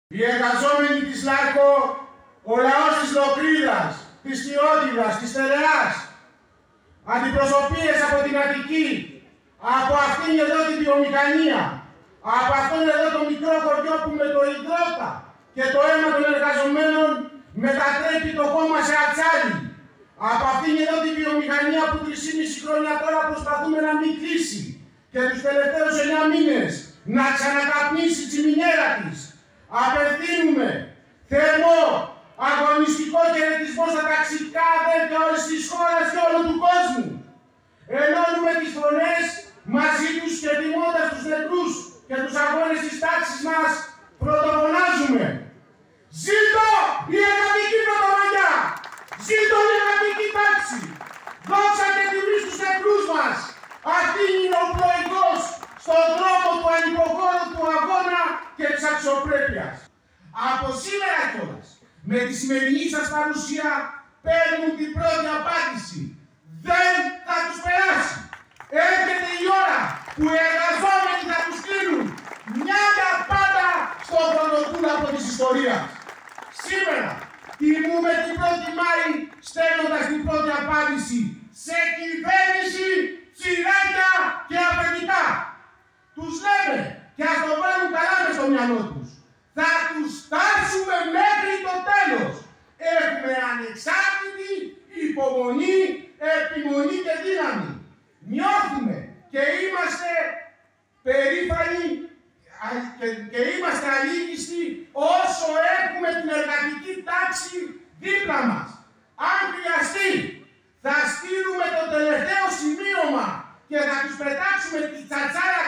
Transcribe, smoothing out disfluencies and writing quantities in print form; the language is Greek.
Οι εργαζόμενοι της ΛΑΡΚΟ, ο λαός της Λοκρίδας, της Χιώτιδας, της Τερεάς, αντιπροσωπείες από την Αττική, από αυτήν εδώ την βιομηχανία, από αυτόν εδώ το μικρό χωριό που με το υδρότα και το αίμα των εργαζομένων μετατρέπει το κόμμα σε ατσάλι, από αυτήν εδώ τη βιομηχανία που 3,5 χρόνια τώρα προσπαθούμε να μην κλείσει και τους τελευταίους 9 μήνες να ξανακαπνίσει τη μινέρα της, απευθύνουμε θερμό αγωνιστικό χαιρετισμό στα ταξικά αδέρφια όλης της χώρας και όλου του κόσμου. Ενώνουμε τις φωνές μαζί τους και τιμώντας τους νεκρούς και τους αγώνες της τάξης μας, πρωτοφωνάζουμε. Ζήτω η εργατική πρωτομαγιά! Ζήτω η εργατική τάξη! Δόξα και τιμή στους νεκρούς μας! Αυτή είναι ο προηγός στον δρόμο του ανυποχώρου του αγώνα και της αξιοπρέπειας. Από σήμερα κιόλας, με τη σημερινή σας παρουσία, παίρνουν την πρώτη απάντηση. Δεν θα τους περάσει. Έρχεται η ώρα που οι εργαζόμενοι θα τους κλείνουν μια για πάντα στον χρονοτούλαπο της ιστορίας. Σήμερα τιμούμε την 1η Μάη στέλνοντας την πρώτη απάντηση σε κυβέρνηση, τσιράκια και αφεντικά. Τους λέμε και ας το βάλουν καλά μες στο μυαλό τους. Θα τους φτάσουμε μέχρι το τέλος. Έχουμε ανεξάρτητη υπομονή, επιμονή και δύναμη. Νιώθουμε και είμαστε περήφανοι και είμαστε αλήγιστοι όσο έχουμε την εργατική τάξη δίπλα μας. Αν χρειαστεί, θα στείλουμε το τελευταίο σημείωμα και θα τους πετάξουμε τη τσατσάρα